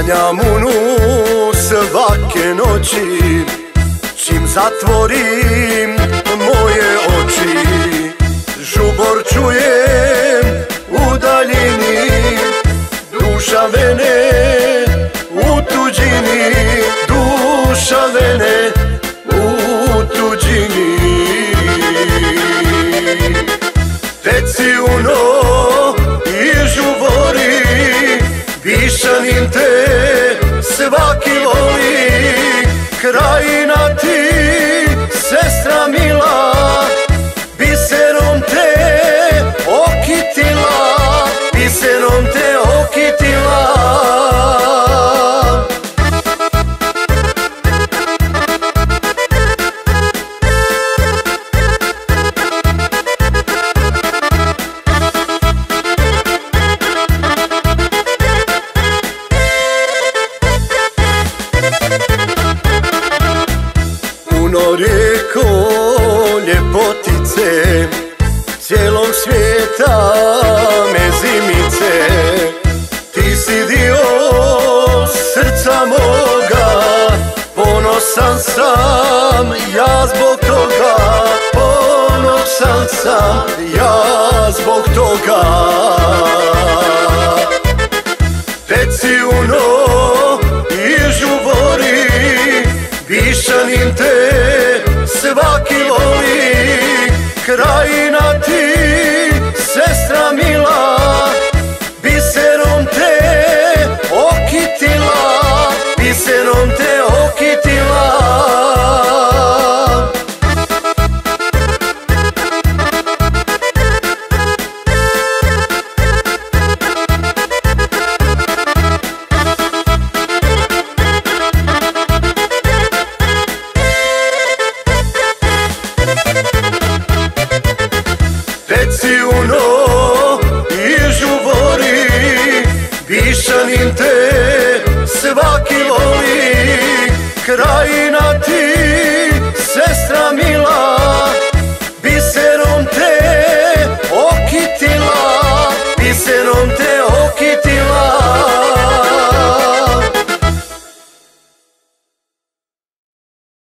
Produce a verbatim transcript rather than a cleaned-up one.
sanjam unu svake noći, čim zatvorim moje oči. Žubor čujem u daljini, duša vene u tuđini, duša vene u tuđini. Teci uno i žubori, višanim te svaki voli. Krajina ti, sestra mila, biserom te okitila, biserom te okitila. Puno rijeko ljepotice, cijelog svijeta me zimice. Ti si dio srca moga, ponosan sam ja zbog toga, ponosan sam ja zbog toga. Teci uno i žubori, višanim te svaki voli. Krajina ti, sestra mila, biserom te okitila, biserom te okitila. Reci uno i žubori, višanim te svaki voli.